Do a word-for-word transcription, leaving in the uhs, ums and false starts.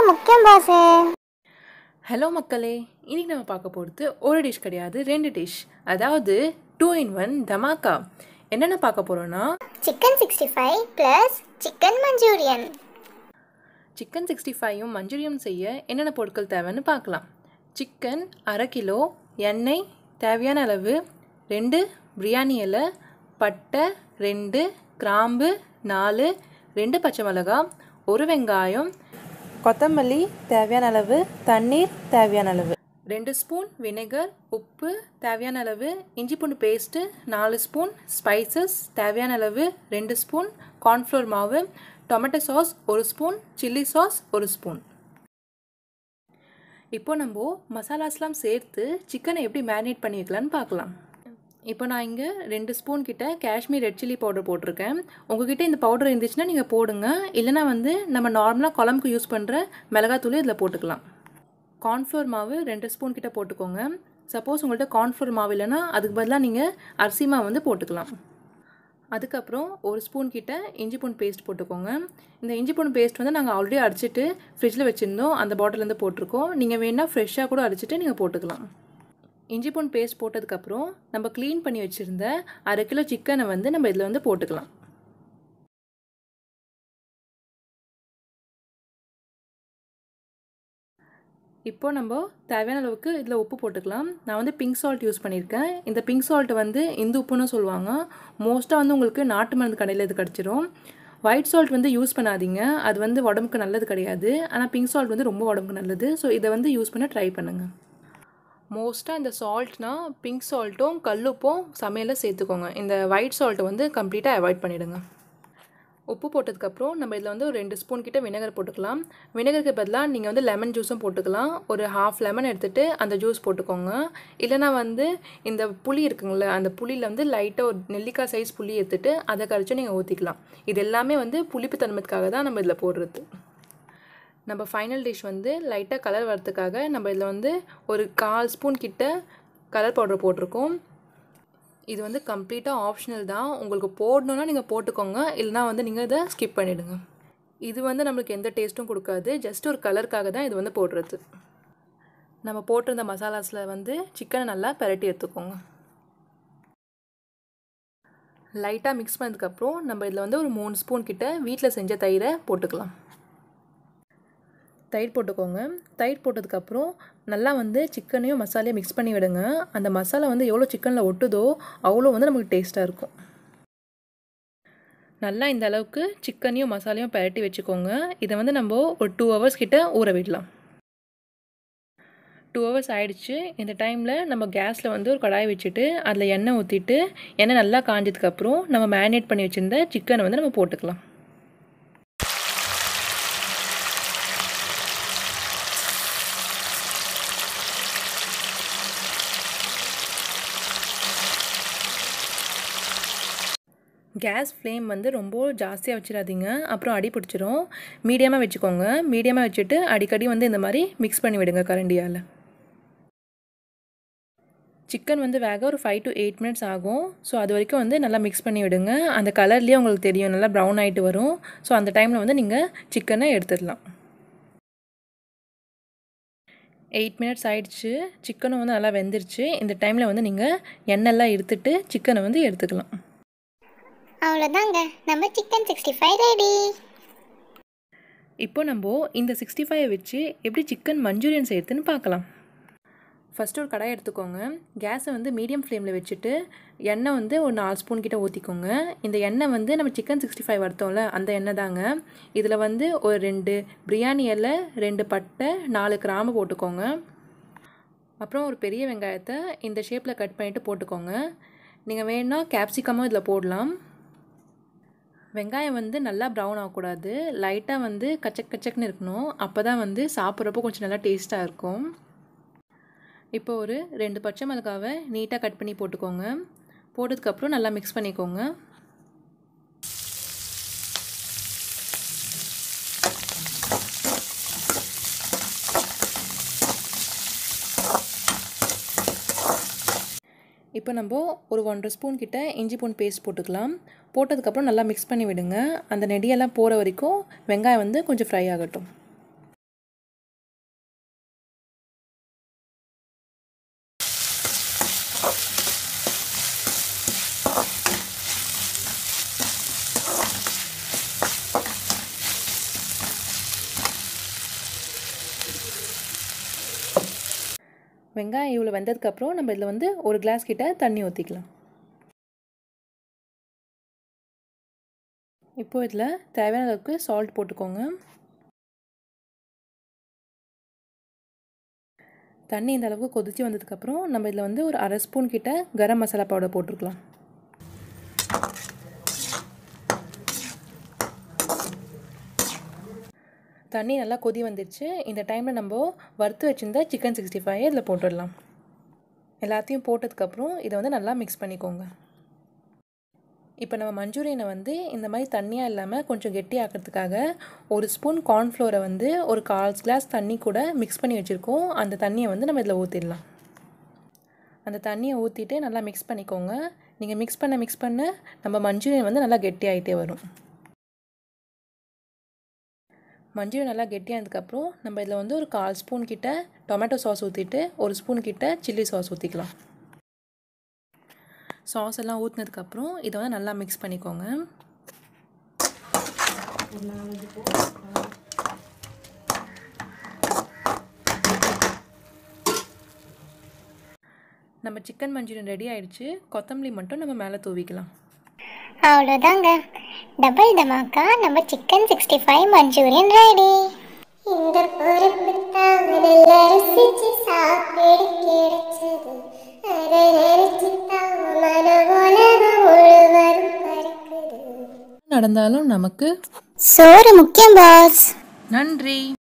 முக்கியம் pass. Hello மக்களே, இன்னைக்கு நம்ம பார்க்க போகிறது ஒரு டிஷ் கிடையாது, ரெண்டு டிஷ். அதாவது டூ இன் ஒன் தமாக்கா. என்னென்ன பார்க்க போகிறோன்னா chicken sixty five plus chicken manchurian. Chicken sixty ஃபைவும் மஞ்சூரியம் செய்ய என்னென்ன பொருட்கள் தேவைன்னு பார்க்கலாம். சிக்கன் அரை கிலோ, எண்ணெய் தேவையான அளவு, ரெண்டு பிரியாணி இலை, பட்டை ரெண்டு, கிராம்பு நாலு, ரெண்டு பச்சை மிளகாய், ஒரு வெங்காயம், கொத்தமல்லி தேவையான அளவு, தண்ணீர் தேவையான அளவு, ரெண்டு ஸ்பூன் வினெகர், உப்பு தேவையான அளவு, இஞ்சி பூண்டு பேஸ்ட்டு நாலு ஸ்பூன், ஸ்பைசஸ் தேவையான அளவு ரெண்டு ஸ்பூன், கார்ன்ஃப்ளவர் மாவு, டொமேட்டோ சாஸ் ஒரு ஸ்பூன், சில்லி சாஸ் ஒரு ஸ்பூன். இப்போ நம்ம மசாலாஸ்லாம் சேர்த்து சிக்கனை எப்படி மேரினேட் பண்ணி வைக்கலான்னு பார்க்கலாம். இப்போ நான் இங்கே ரெண்டு ஸ்பூன் கிட்ட காஷ்மீர் ரெட் சில்லி பவுடர் போட்டிருக்கேன். உங்ககிட்ட இந்த பவுடர் இருந்துச்சுன்னா நீங்கள் போடுங்க, இல்லைனா வந்து நம்ம நார்மலாக குழம்புக்கு யூஸ் பண்ணுற மிளகாத்தூள் இதில் போட்டுக்கலாம். கார்ன்ஃப்ளவர் மாவு ரெண்டு ஸ்பூன் கிட்ட போட்டுக்கோங்க. சப்போஸ் உங்கள்கிட்ட கார்ன்ஃப்ளவர் மாவு இல்லைன்னா அதுக்கு பதிலாக நீங்கள் அரிசி மாவு வந்து போட்டுக்கலாம். அதுக்கப்புறம் ஒரு ஸ்பூன் கிட்ட இஞ்சி பூண்டு பேஸ்ட் போட்டுக்கோங்க. இந்த இஞ்சி பூண்டு பேஸ்ட் வந்து நாங்கள் ஆல்ரெடி அடிச்சிட்டு ஃப்ரிட்ஜில் வச்சுருந்தோம், அந்த பாட்டிலேருந்து போட்டிருக்கோம். நீங்கள் வேணால் ஃப்ரெஷ்ஷாக கூட அடிச்சிட்டு நீங்கள் போட்டுக்கலாம். இஞ்சி பூண்டு பேஸ்ட் போட்டதுக்கப்புறம் நம்ம க்ளீன் பண்ணி வச்சுருந்த அரை கிலோ சிக்கனை வந்து நம்ம இதில் வந்து போட்டுக்கலாம். இப்போ நம்ம தேவையான அளவுக்கு இதில் உப்பு போட்டுக்கலாம். நான் வந்து பிங்க் சால்ட் யூஸ் பண்ணியிருக்கேன். இந்த பிங்க் சால்ட்டு வந்து இந்து உப்புன்னு சொல்லுவாங்க. மோஸ்ட்டாக வந்து உங்களுக்கு நாட்டு மருந்து கடையில் இது கிடச்சிரும். ஒயிட் சால்ட் வந்து யூஸ் பண்ணாதீங்க, அது வந்து உடம்புக்கு நல்லது கிடையாது. ஆனால் பிங்க் சால்ட் வந்து ரொம்ப உடம்புக்கு நல்லது. ஸோ இதை வந்து யூஸ் பண்ண ட்ரை பண்ணுங்கள். மோஸ்ட்டாக இந்த சால்ட்னால் பிங்க் சால்ட்டும் கல்லுப்பும் சமையலில் சேர்த்துக்கோங்க. இந்த ஒயிட் சால்ட்டை வந்து கம்ப்ளீட்டாக அவாய்ட் பண்ணிவிடுங்க. உப்பு போட்டதுக்கப்புறம் நம்ம இதில் வந்து ஒரு ரெண்டு ஸ்பூன் கிட்ட வினெகர் போட்டுக்கலாம். வினெகருக்கு பதிலாக நீங்கள் வந்து லெமன் ஜூஸும் போட்டுக்கலாம். ஒரு ஹாஃப் லெமன் எடுத்துகிட்டு அந்த ஜூஸ் போட்டுக்கோங்க. இல்லைனா வந்து இந்த புளி இருக்குங்களே, அந்த புளியில் வந்து லைட்டாக ஒரு நெல்லிக்காய் சைஸ் புளி எடுத்துகிட்டு அதை கரைச்சி நீங்கள் ஊற்றிக்கலாம். இது எல்லாமே வந்து புளிப்பு தன்மத்துக்காக தான் நம்ம இதில் போடுறது. நம்ம ஃபைனல் டிஷ் வந்து லைட்டாக கலர் வரதுக்காக நம்ம இதில் வந்து ஒரு கால் ஸ்பூன் கிட்ட கலர் பவுடர் போட்டிருக்கோம். இது வந்து கம்ப்ளீட்டாக ஆப்ஷனல் தான். உங்களுக்கு போடணுன்னா நீங்கள் போட்டுக்கோங்க, இல்லைனா வந்து நீங்கள் இதை ஸ்கிப் பண்ணிவிடுங்க. இது வந்து நம்மளுக்கு எந்த டேஸ்ட்டும் கொடுக்காது, ஜஸ்ட் ஒரு கலருக்காக தான் இது வந்து போடுறது. நம்ம போட்டிருந்த மசாலாஸில் வந்து சிக்கனை நல்லா பரட்டி எடுத்துக்கோங்க. லைட்டாக மிக்ஸ் பண்ணதுக்கப்புறம் நம்ம இதில் வந்து ஒரு மூணு ஸ்பூன் கிட்ட வீட்டில் செஞ்ச தயிரை போட்டுக்கலாம். தயிர் போட்டுக்கோங்க. தயிர் போட்டதுக்கப்புறம் நல்லா வந்து சிக்கனையும் மசாலையும் மிக்ஸ் பண்ணி விடுங்க. அந்த மசாலா வந்து எவ்வளோ சிக்கனில் ஒட்டுதோ அவ்வளோ வந்து நமக்கு டேஸ்ட்டாக இருக்கும். நல்லா இந்த அளவுக்கு சிக்கனையும் மசாலையும் பரட்டி வச்சுக்கோங்க. இதை வந்து நம்ம ஒரு டூ ஹவர்ஸ் கிட்ட ஊற விடலாம். டூ ஹவர்ஸ் ஆகிடுச்சு. இந்த டைமில் நம்ம கேஸில் வந்து ஒரு கடாய் வச்சுட்டு அதில் எண்ணெய் ஊற்றிட்டு எண்ணெய் நல்லா காஞ்சதுக்கப்புறம் நம்ம மேரினேட் பண்ணி வச்சுருந்த சிக்கனை வந்து நம்ம போட்டுக்கலாம். கேஸ் ஃப்ளேம் வந்து ரொம்ப ஜாஸ்தியாக வச்சிடாதீங்க, அப்புறம் அடி பிடிச்சிரும். மீடியமாக வச்சுக்கோங்க. மீடியமாக வச்சுட்டு அடிக்கடி வந்து இந்த மாதிரி மிக்ஸ் பண்ணி விடுங்க கரண்டியால். சிக்கன் வந்து வேக ஒரு ஃபைவ் டு எயிட் மினிட்ஸ் ஆகும். ஸோ அது வரைக்கும் வந்து நல்லா மிக்ஸ் பண்ணி விடுங்க. அந்த கலர்லேயே உங்களுக்கு தெரியும், நல்லா ப்ரௌன் ஆகிட்டு வரும். ஸோ அந்த டைமில் வந்து நீங்கள் சிக்கனை எடுத்துடலாம். எயிட் மினிட்ஸ் ஆகிடுச்சு. சிக்கனும் வந்து நல்லா வெந்துருச்சு. இந்த டைமில் வந்து நீங்கள் எண்ணெய்லாம் எடுத்துட்டு சிக்கனை வந்து எடுத்துக்கலாம். அவ்வளோதாங்க, நம்ம சிக்கன் சிக்ஸ்டி ஃபைவ் ரெடி. இப்போ நம்ம இந்த சிக்ஸ்டி ஃபைவை வச்சு எப்படி சிக்கன் மஞ்சூரியன் செய்யறதுன்னு பார்க்கலாம். ஃபஸ்ட்டு ஒரு கடாய் எடுத்துக்கோங்க. கேஸை வந்து மீடியம் ஃப்ளேமில் வச்சுட்டு எண்ணெய் வந்து ஒரு நாலு ஸ்பூன் கிட்ட ஊற்றிக்கோங்க. இந்த எண்ணெய் வந்து நம்ம சிக்கன் சிக்ஸ்டி ஃபைவ் வறுத்தோம்ல அந்த எண்ணெய் தாங்க. இதில் வந்து ஒரு ரெண்டு பிரியாணி இலை, ரெண்டு பட்டை, நாலு கிராம்பு போட்டுக்கோங்க. அப்புறம் ஒரு பெரிய வெங்காயத்தை இந்த ஷேப்பில் கட் பண்ணிவிட்டு போட்டுக்கோங்க. நீங்கள் வேணுன்னா கேப்சிகமும் இதில் போடலாம். வெங்காயம் வந்து நல்லா ப்ரௌன் ஆகக்கூடாது, லைட்டாக வந்து கச்சக் கச்சக்னு இருக்கணும். அப்போ தான் வந்து சாப்பிட்றப்போ கொஞ்சம் நல்லா டேஸ்ட்டாக இருக்கும். இப்போ ஒரு ரெண்டு பச்சை மிளகாவை நீட்டாக கட் பண்ணி போட்டுக்கோங்க. போட்டதுக்கப்புறம் நல்லா மிக்ஸ் பண்ணிக்கோங்க. இப்போ நம்ம ஒரு ஒன்றரை ஸ்பூன் கிட்ட இஞ்சி பூண்டு பேஸ்ட் போட்டுக்கலாம். போட்டதுக்கப்புறம் நல்லா மிக்ஸ் பண்ணி விடுங்க. அந்த நெடியெல்லாம் போகிற வரைக்கும் வெங்காயம் வந்து கொஞ்சம் ஃப்ரை ஆகட்டும். வெங்காயம் இவ்வளோ வெந்ததுக்கப்புறம் நம்ம இதில் வந்து ஒரு கிளாஸ் கிட்ட தண்ணி ஊற்றிக்கலாம். இப்போது இதில் தேவையான அளவுக்கு சால்ட் போட்டுக்கோங்க. தண்ணி இந்த அளவுக்கு கொதித்து வந்ததுக்கப்புறம் நம்ம இதில் வந்து ஒரு அரை ஸ்பூன் கிட்ட கரம் மசாலா பவுடர் போட்டுருக்கலாம். தண்ணி நல்லா கொதி வந்துடுச்சு. இந்த டைமில் நம்ம வறுத்து வச்சுருந்த சிக்கன் சிக்ஸ்டி ஃபைவ் இதில் போட்டுடலாம். எல்லாத்தையும் போட்டதுக்கப்புறம் இதை வந்து நல்லா மிக்ஸ் பண்ணிக்கோங்க. இப்போ நம்ம மஞ்சூரியனை வந்து இந்த மாதிரி தண்ணியாக இல்லாமல் கொஞ்சம் கெட்டியாக்கிறதுக்காக ஒரு ஸ்பூன் கார்ன்ஃப்ளோரை வந்து ஒரு கால் கிளாஸ் தண்ணி கூட மிக்ஸ் பண்ணி வச்சுருக்கோம். அந்த தண்ணியை வந்து நம்ம இதில் ஊற்றிடலாம். அந்த தண்ணியை ஊற்றிட்டு நல்லா மிக்ஸ் பண்ணிக்கோங்க. நீங்கள் மிக்ஸ் பண்ண மிக்ஸ் பண்ண நம்ம மஞ்சூரியன் வந்து நல்லா கெட்டியாகிட்டே வரும். மஞ்சூரியன் நல்லா கெட்டியானதுக்கப்புறம் நம்ம இதில் வந்து ஒரு கால் ஸ்பூன் கிட்ட டொமேட்டோ சாஸ் ஊற்றிட்டு ஒரு ஸ்பூன் கிட்ட சில்லி சாஸ் ஊற்றிக்கலாம். சாஸ் எல்லாம் ஊற்றினதுக்கப்புறம் இதை வந்து நல்லா மிக்ஸ் பண்ணிக்கோங்க. நம்ம சிக்கன் மஞ்சூரியன் ரெடி ஆயிடுச்சு. கொத்தமல்லி மட்டும் நம்ம மேலே தூவிக்கலாம். அவ்வளோதாங்க, டபுள் தமாக்கா நம்ம chicken sixty five manchurian ready. இந்த பொறுப்பு தான் நல்லா ருசிச்சு சாப்பிட கிடைச்சது. அதை நினைச்சு தான் மனவுலகம் முழுவதும் பறக்குது. நடந்தாலும் நமக்கு சோறு முக்கியம் பாஸ். நன்றி.